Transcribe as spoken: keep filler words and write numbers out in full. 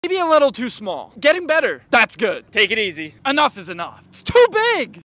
Maybe a little too small. Getting better. That's good. Take it easy. Enough is enough. It's too big.